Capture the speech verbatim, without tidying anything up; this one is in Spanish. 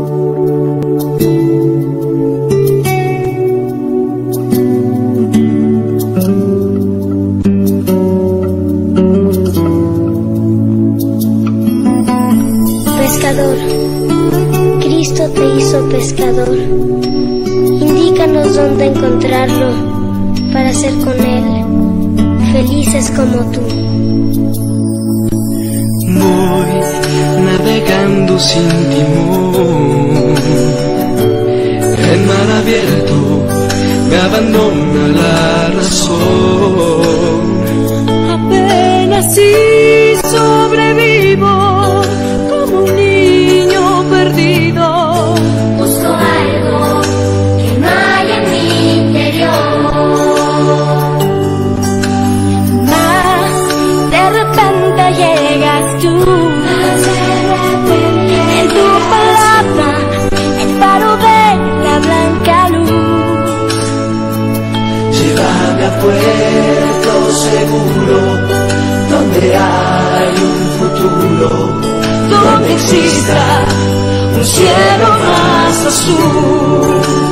Pescador, Cristo te hizo pescador. Indícanos dónde encontrarlo para ser con Él felices como tú. Voy navegando sin timón, en mar abierto me abandona la razón. Apenas si sobrevivo como un niño perdido. Busco algo que no hay en mi interior. Mas de repente llegas tú. En tu palabra, el faro de la blanca luz. Llévame a puerto seguro, donde hay un futuro, Donde exista un cielo más azul.